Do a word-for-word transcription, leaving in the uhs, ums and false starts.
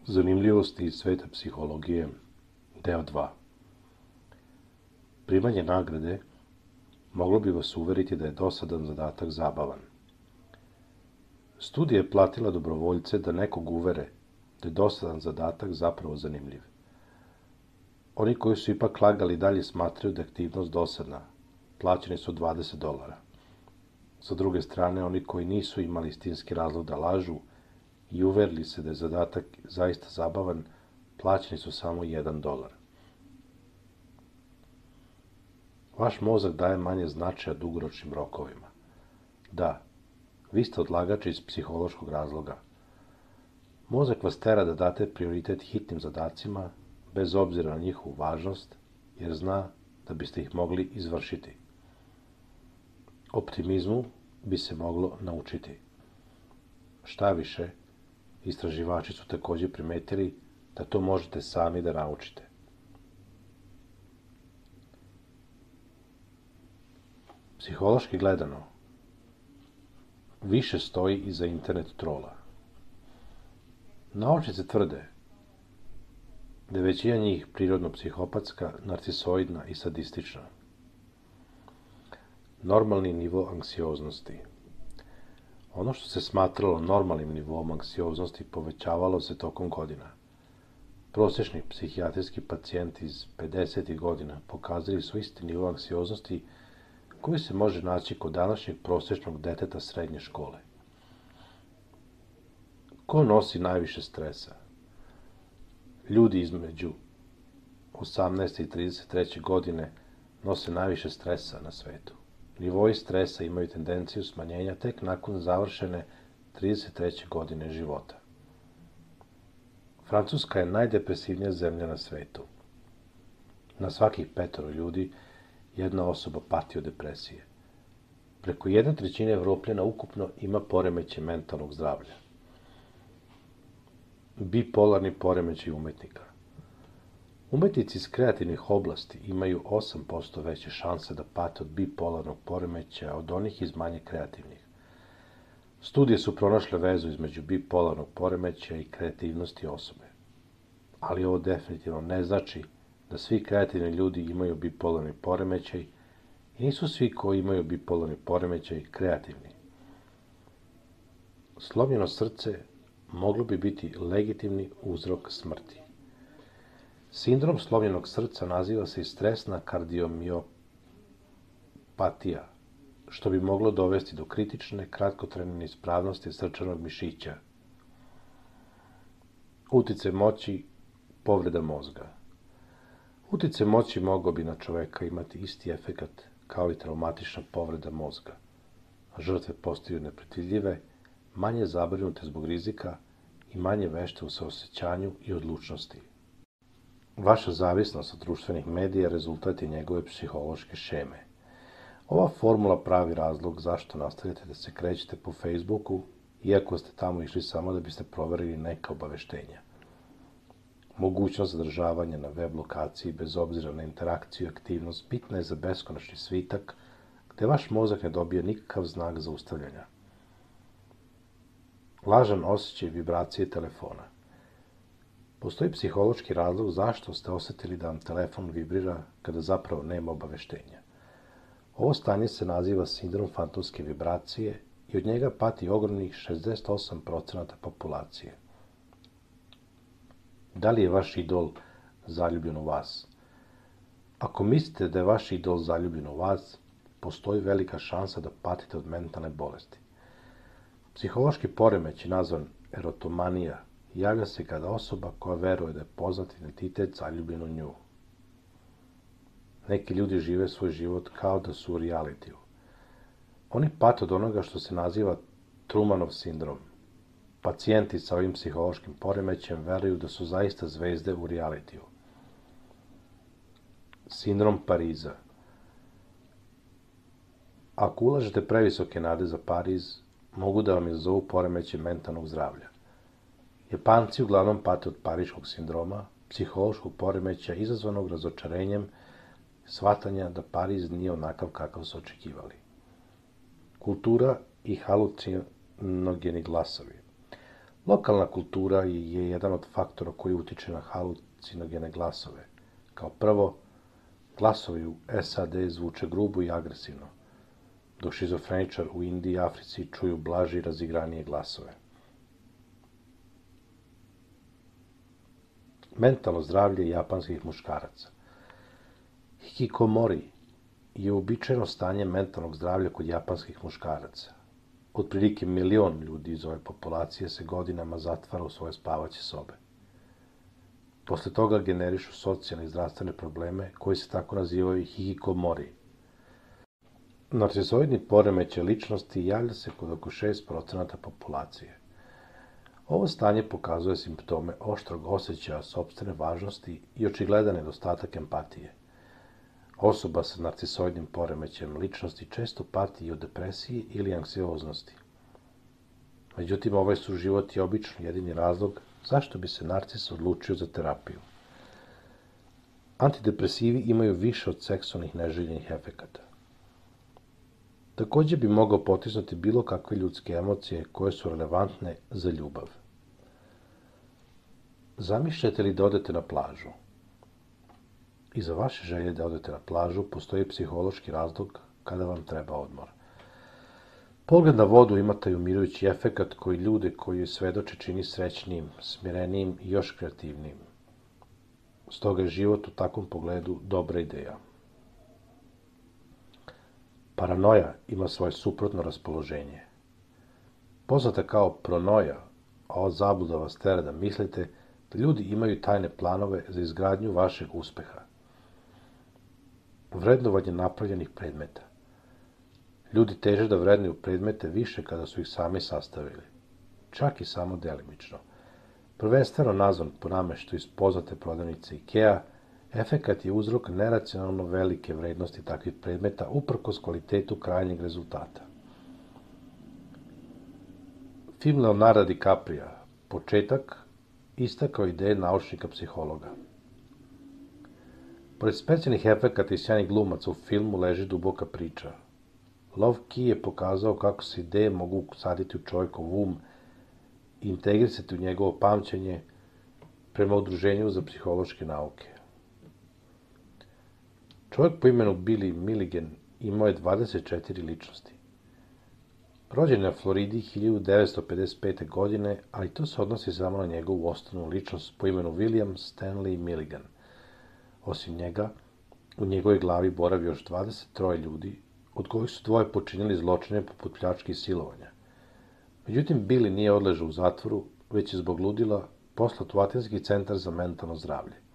Zanimljivosti iz sveta psihologije, deo dva. Primanje nagrade moglo bi vas uveriti da je dosadan zadatak zabavan. Studija je platila dobrovoljce da nekog uvere da je dosadan zadatak zapravo zanimljiv. Oni koji su ipak lagali dalje smatraju da je aktivnost dosadna. Plaćeni su dvadeset dolara. Sa druge strane, oni koji nisu imali istinski razlog da lažu i uverili se da je zadatak zaista zabavan, plaćeni su samo jedan dolar. Vaš mozak daje manje značaja dugoročnim rokovima. Da, vi ste odlagač iz psihološkog razloga. Mozak vas tera da date prioritet hitnim zadacima, bez obzira na njihovu važnost, jer zna da biste ih mogli izvršiti. Optimizmu bi se moglo naučiti. Šta više, istraživači su takođe primetili da to možete sami da naučite. Psihološki gledano, više stoji iza internet trola. Naučnice tvrde da je većina njih prirodno psihopatska, narcisoidna i sadistična. Normalni nivo anksioznosti. Ono što se smatralo normalnim nivom anksioznosti povećavalo se tokom godina. Prosječni psihijatrijski pacijenti iz pedesetih godina pokazali su isti nivo anksioznosti koji se može naći kod današnjeg prosječnog deteta srednje škole. Ko nosi najviše stresa? Ljudi između osamnaeste i trideset treće godine nose najviše stresa na svetu. Nivoi stresa imaju tendenciju smanjenja tek nakon završene trideset treće godine života. Francuska je najdepresivnija zemlja na svetu. Na svakih petoro ljudi jedna osoba pati od depresije. Preko jedne trećine Evropljana ukupno ima poremećaj mentalnog zdravlja. Bipolarni poremećaj umetnika. Umetnici iz kreativnih oblasti imaju osam posto veće šanse da pate od bipolarnog poremećaja od onih iz manje kreativnih. Studije su pronašle vezu između bipolarnog poremećaja i kreativnosti osobe. Ali ovo definitivno ne znači da svi kreativni ljudi imaju bipolarni poremećaj i nisu svi koji imaju bipolarni poremećaj kreativni. Slomljeno srce moglo bi biti legitimni uzrok smrti. Sindrom slomljenog srca naziva se i stresna kardiomiopatija, što bi moglo dovesti do kritične, kratkotrajne neispravnosti srčanog mišića. Uticaj moći, povreda mozga. Uticaj moći mogao bi na čoveka imati isti efekat kao i traumatična povreda mozga. Žrtve postaju nepredvidljive, manje zabrinute zbog rizika i manje vešte u saosećanju i odlučnosti. Vaša zavisnost od društvenih medija rezultat je njegove psihološke šeme. Ova formula pravi razlog zašto nastavljate da se krećete po Facebooku, iako ste tamo išli samo da biste proverili neka obaveštenja. Mogućnost zadržavanja na web lokaciji bez obzira na interakciju i aktivnost bitna je za beskonačni svitak, gde vaš mozak ne dobija nikakav znak zaustavljanja. Lažan osjećaj vibracije telefona. Postoji psihološki razlog zašto ste osetili da vam telefon vibrira kada zapravo nema obaveštenja. Ovo stanje se naziva sindrom fantomske vibracije i od njega pati ogromnih šezdeset osam procenata populacije. Da li je vaš idol zaljubljen u vas? Ako mislite da je vaš idol zaljubljen u vas, postoji velika šansa da patite od mentalne bolesti. Psihološki poremećaj nazvan erotomanija javlja se kada osoba koja veruje da je poznat identitet zaljubljen u nju. Neki ljudi žive svoj život kao da su u realitiju. Oni pate od onoga što se naziva Trumanov sindrom. Pacijenti sa ovim psihološkim poremećajem veruju da su zaista zvezde u realitiju. Sindrom Pariza. Ako ulažete previsoke nade za Pariz, mogu da vam izazovu poremećaj mentalnog zdravlja. Japanci uglavnom pate od pariškog sindroma, psihološkog poremećaja izazvanog razočarenjem, shvatanja da Pariz nije onakav kakav su očekivali. Kultura i halucinogeni glasovi. Lokalna kultura je jedan od faktora koji utiče na halucinogene glasove. Kao prvo, glasovi u S A D zvuče grubo i agresivno, dok šizofreničar u Indiji i Africi čuju blaže i razigranije glasove. Mentalno zdravlje japanskih muškaraca. Hikikomori je uobičajeno stanje mentalnog zdravlja kod japanskih muškaraca. Otprilike milion ljudi iz ove populacije se godinama zatvara u svoje spavaće sobe. Posle toga generišu socijalne i zdravstvene probleme koji se tako nazivaju hikikomori. Narcisoidni poremećaj ličnosti javlja se kod oko šest procenata populacije. Ovo stanje pokazuje simptome oštrog osjećaja sopstvene važnosti i očigledan nedostatak empatije. Osoba sa narcisoidnim poremećajem ličnosti često pati i od depresije ili anksioznosti. Međutim, ovaj suživot je obično jedini razlog zašto bi se narcis odlučio za terapiju. Antidepresivi imaju više od seksualnih neželjenih efekata. Takođe bi mogao potisnuti bilo kakve ljudske emocije koje su relevantne za ljubav. Zamišljate li da odete na plažu? I za vaše želje da odete na plažu postoji psihološki razlog kada vam treba odmor. Pogled na vodu ima taj umirujući efekat koji ljude koji svedoče čini srećnijim, smirenijim i još kreativnijim. Stoga je život u takvom pogledu dobra ideja. Paranoja ima svoje suprotno raspoloženje. Poznata kao pronoja, a ova zabluda vas tera da mislite da ljudi imaju tajne planove za izgradnju vašeg uspeha. Vrednovanje napravljenih predmeta. Ljudi teže da vrednuju predmete više kada su ih sami sastavili, čak i samo delimično. Prvenstveno nazvan po nameštaju iz poznate prodavnice Ikea, efekat je uzrok neracionalno velike vrednosti takvih predmeta uprkos kvalitetu krajnjeg rezultata. Film Leonarda DiCaprija, Početak, istakao ideje naučnika psihologa. Pored specijalnih efekata i sjajnih glumaca u filmu leži duboka priča. Lov Ki je pokazao kako se ideje mogu usaditi u čovjekov um i integrisati u njegovo pamćenje prema Udruženju za psihološke nauke. Čovjek po imenu Billy Milligan imao je dvadeset četiri ličnosti. Rođen je na Floridi hiljadu devetsto pedeset pete. godine, ali to se odnosi samo na njegovu osnovnu ličnost po imenu William Stanley Milligan. Osim njega, u njegovoj glavi boravi još dvadeset troje ljudi, od kojih su dvoje počinili zločine poput pljačke i silovanja. Međutim, Billy nije odležao u zatvoru, već je zbog ludila poslat u Atenski centar za mentalno zdravlje.